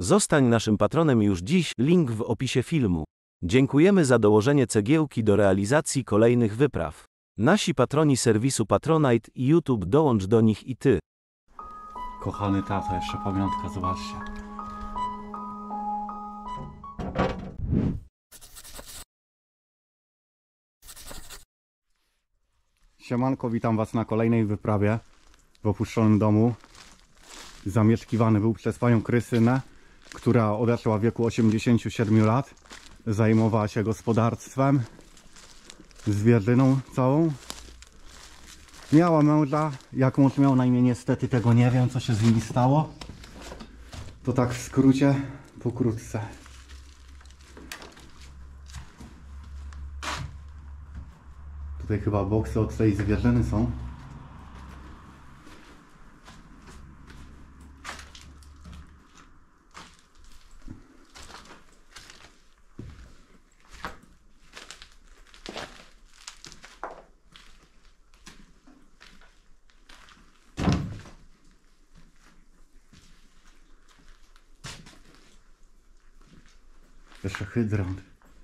Zostań naszym patronem już dziś, link w opisie filmu. Dziękujemy za dołożenie cegiełki do realizacji kolejnych wypraw. Nasi patroni serwisu Patronite i YouTube, dołącz do nich i ty. Kochany tato, jeszcze pamiątka, zobaczcie. Siemanko, witam was na kolejnej wyprawie w opuszczonym domu. Zamieszkiwany był przez panią Krystynę, która odeszła w wieku 87 lat. Zajmowała się gospodarstwem, zwierzyną całą. Miała męża, jak mąż miał na imię, niestety tego nie wiem, co się z nimi stało. To tak w skrócie, pokrótce. Tutaj chyba boksy od tej zwierzyny są. Jeszcze hydrant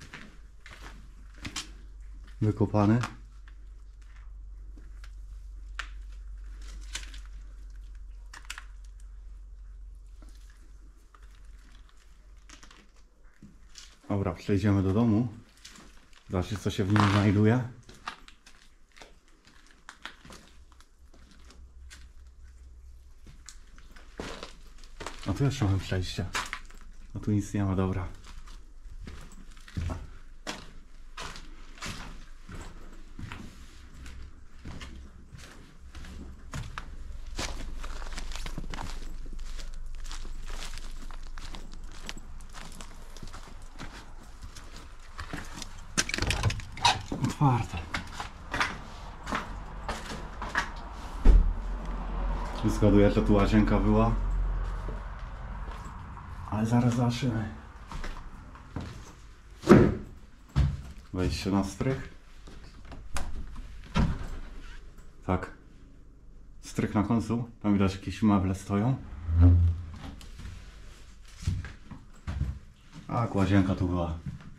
wykopany. Dobra, przejdziemy do domu. Zobaczcie, co się w nim znajduje. A tu jeszcze mamy przejście. A tu nic nie ma, dobra. Otwarte. Zgaduję, że tu łazienka była. Ale zaraz zobaczymy. Wejście na strych. Tak. Strych na końcu. Tam widać, jakieś meble stoją. A, łazienka tu była.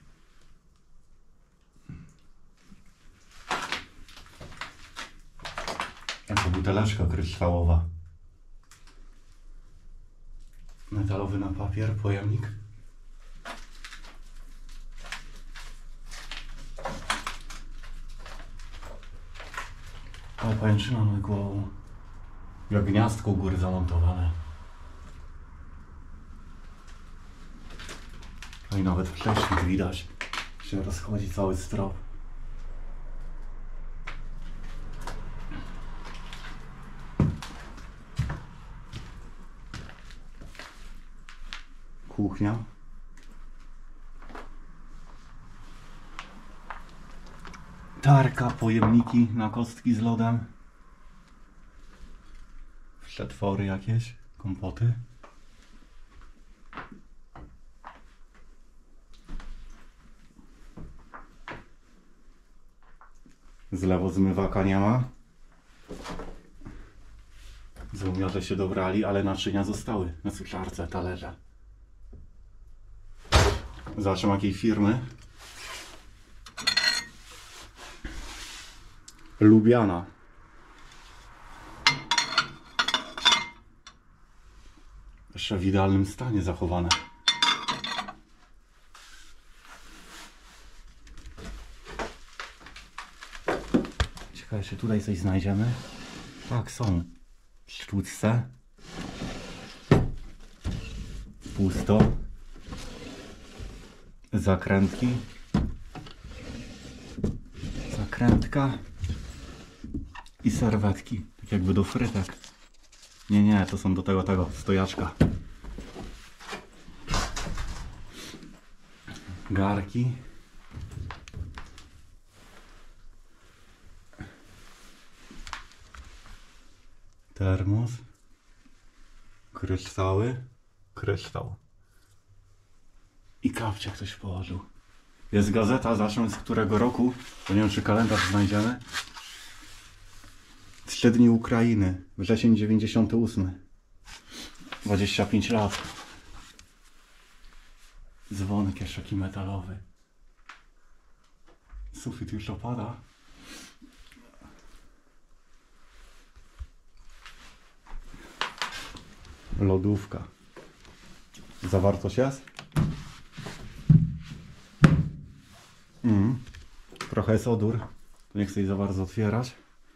To buteleczka kryształowa. Metalowy na papier, pojemnik. Ale pajęczyna nad głową. Jak gniazdko u góry zamontowane. No i nawet wcześniej widać, się rozchodzi cały strop. Kuchnia. Tarka, pojemniki na kostki z lodem. Przetwory jakieś, kompoty. Z lewo zmywaka nie ma. Z umiarze się dobrali, ale naczynia zostały na suszarce, talerze. Zobaczymy, jakiej firmy. Lubiana. Jeszcze w idealnym stanie zachowane. Ciekawe, czy tutaj coś znajdziemy. Tak, są sztuczce. Pusto. Zakrętki. Zakrętka. I serwetki. Tak jakby do frytek. Nie, to są do tego stojaczka. Garki. Termos. Kryształy. Kryształ. I kapcie ktoś położył. Jest gazeta, zacznę z którego roku, bo nie wiem, czy kalendarz znajdziemy. 3 dni Ukrainy, wrzesień 98. 25 lat. Dzwonek jeszcze taki metalowy. Sufit już opada. Lodówka. Zawartość jest? Trochę jest odór. To nie chcę jej za bardzo otwierać.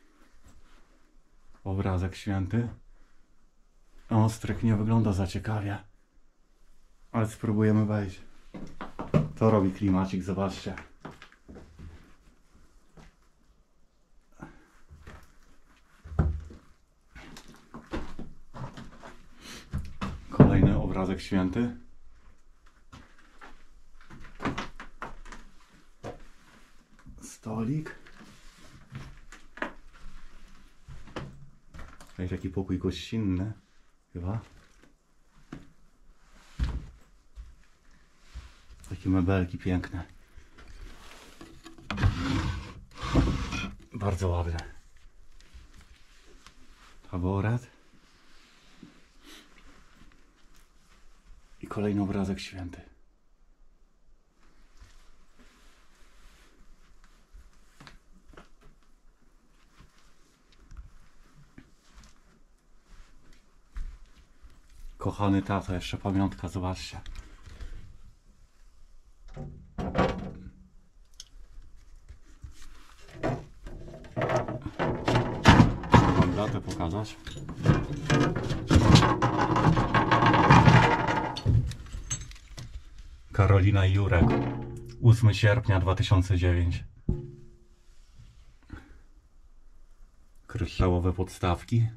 Obrazek święty. O, strych nie wygląda za ciekawie. Ale spróbujemy wejść. To robi klimacik, zobaczcie. Kolejny obrazek święty. Stolik. To jest taki pokój gościnny, chyba. Takie mebelki piękne. Bardzo ładne. Taboret. I kolejny obrazek święty. Kochany tato, jeszcze pamiątka, zobaczcie. Mam datę pokazać. Karolina i Jurek. 8 sierpnia 2009. Kryształowe podstawki.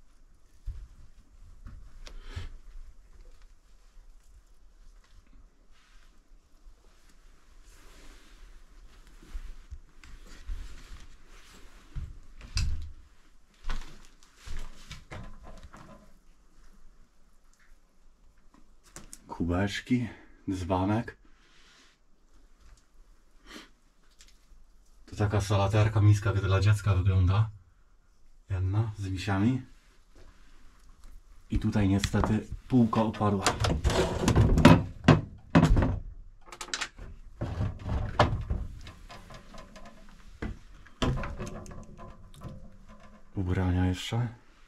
Kubeczki, dzbanek. To taka salaterka, miska dla dziecka wygląda. Jedna z misiami. I tutaj niestety półka opadła. Ubrania jeszcze.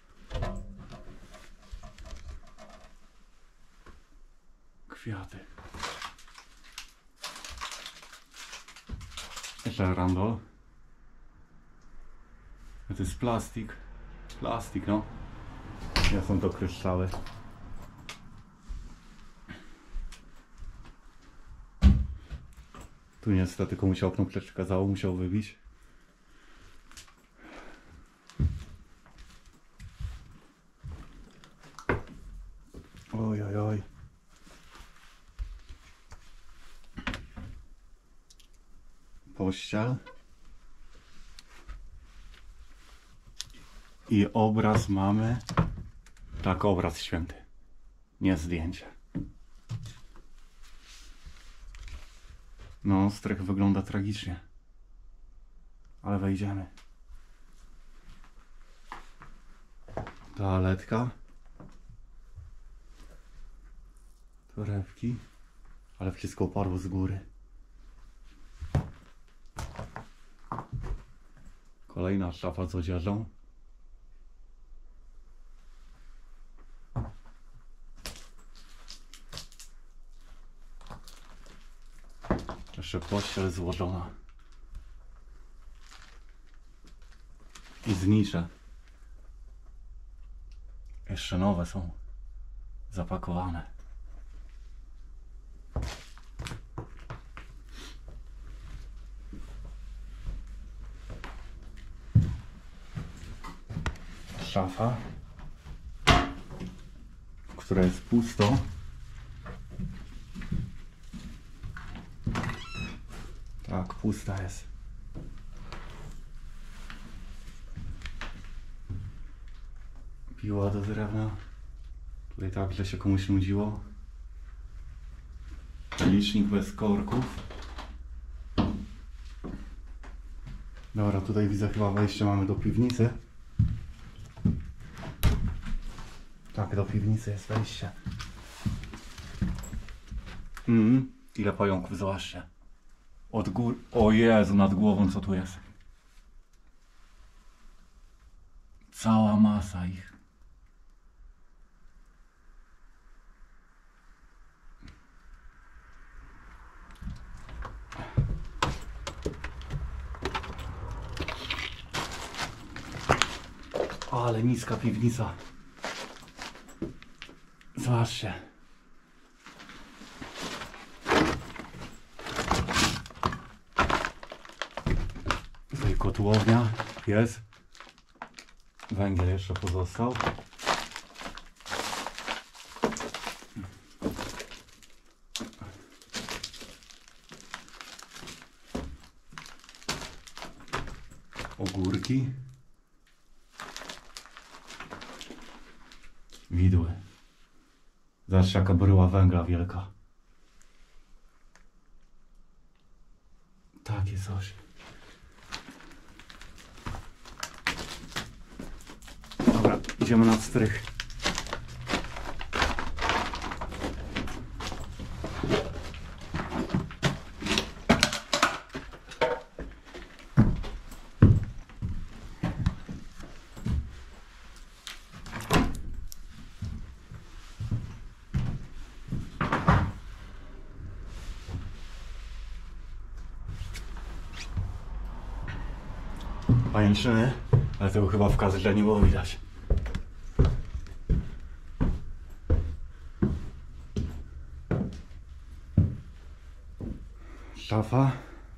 Kwiaty. Jeszcze randol. To jest plastik. Plastik, no. Nie są to kryształy. Tu niestety komuś okno przeszkadzało, musiał wybić. Oj, oj, oj. Pościel. I obraz mamy. Tak, obraz święty. Nie zdjęcie. No, strych wygląda tragicznie. Ale wejdziemy. Toaletka. Torebki. Ale wszystko oparło z góry. Kolejna szafa z odzieżą. Jeszcze pościel złożona. I znicze. Jeszcze nowe są zapakowane. Szafa, która jest pusto. Tak, pusta jest. Piła do drewna. Tutaj także się komuś nudziło. Licznik bez korków. Dobra, tutaj widzę chyba wejście mamy do piwnicy. Tak, do piwnicy jest wejście. Ile pająków, zobaczcie. Od góry. O Jezu, nad głową co tu jest? Cała masa ich. Ale niska piwnica. Zobaczcie. Tutaj kotłownia jest. Węgiel jeszcze pozostał. Ogórki. Widły. Zobaczcie, jaka bryła węgla wielka. Takie coś. Dobra, idziemy na strych. Pajęczyny, ale tego chyba w kadrze nie było widać. Szafa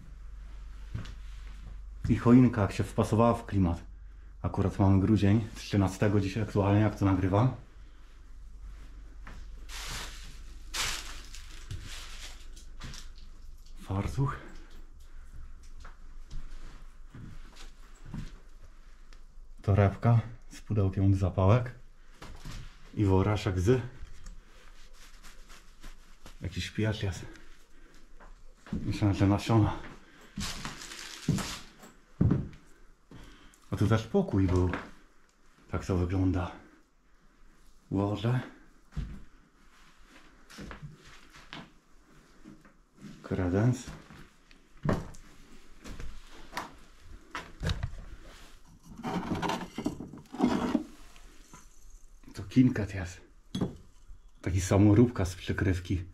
i choinka, jak się wpasowała w klimat. Akurat mamy grudzień, 13 dzisiaj aktualnie, jak to nagrywam. Fartuch. Torebka z pudełkiem od zapałek i woraszek z jakiś pijacz jest. Myślę, że nasiona. A tu też pokój był. Tak to wygląda. Łoże. Kredens. To kinket jest. Taki samoróbka z przykrywki.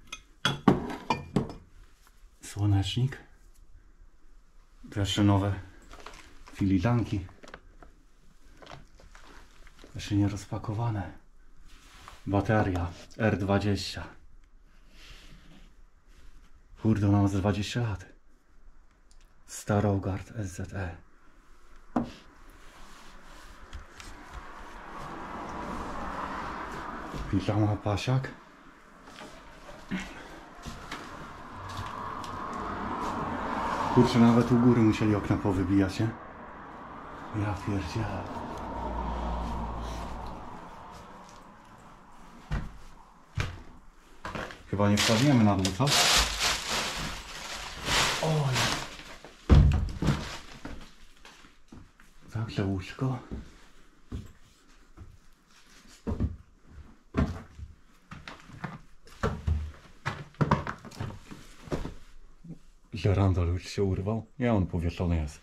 Słonecznik. Tu jeszcze nowe filiżanki. Jeszcze nie rozpakowane. Bateria R20. Kurde, ona ma z 20 lat. Starogard SZE. Piżama pasiak. Kurczę, nawet u góry musieli okna powybijać, nie? Ja pierdzielę. Chyba nie wstawimy na dół, co? Oj. Także łóżko. Żerandol już się urwał. Nie, on powieszony jest.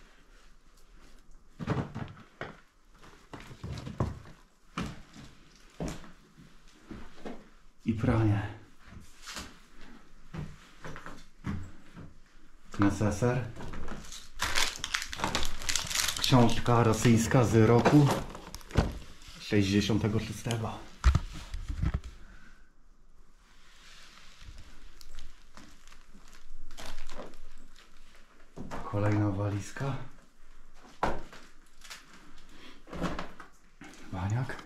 I pranie. Neseser. Książka rosyjska z roku 66. Kolejna walizka. Baniak.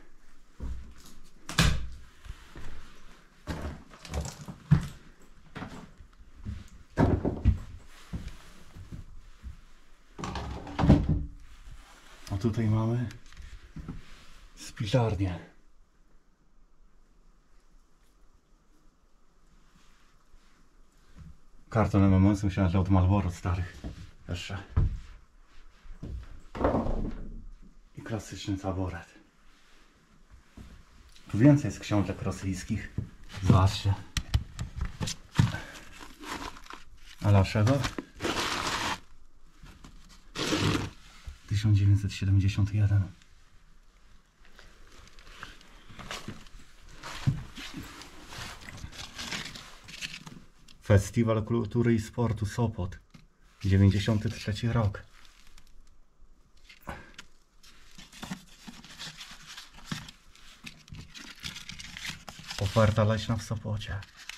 A tutaj mamy spiżarnię. Karton MMS, myślałem, że od Marlboro starych. Jeszcze. I klasyczny taboret. Tu więcej jest książek rosyjskich. Zobaczcie. Alaszego. 1971. Festiwal Kultury i Sportu Sopot. 93 rok. Oferta leśna w Sopocie.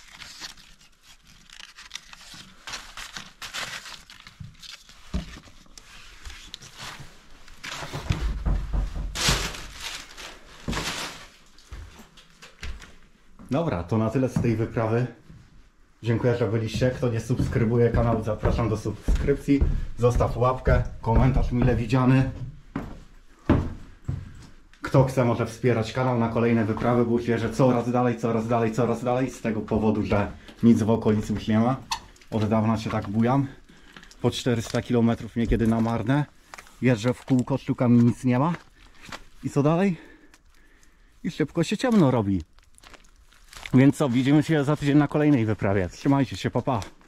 Dobra, to na tyle z tej wyprawy. Dziękuję, że byliście. Kto nie subskrybuje kanału, zapraszam do subskrypcji. Zostaw łapkę, komentarz mile widziany. Kto chce, może wspierać kanał na kolejne wyprawy, bo uwierzę coraz dalej, coraz dalej, coraz dalej. Z tego powodu, że nic w okolicy już nie ma. Od dawna się tak bujam. Po 400 km niekiedy na marne. Jeżdżę w kółko, szukam i nic nie ma. I co dalej? I szybko się ciemno robi. Więc co, widzimy się za tydzień na kolejnej wyprawie. Trzymajcie się, pa pa.